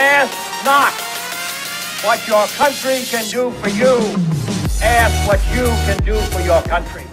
Ask not what your country can do for you. Ask what you can do for your country.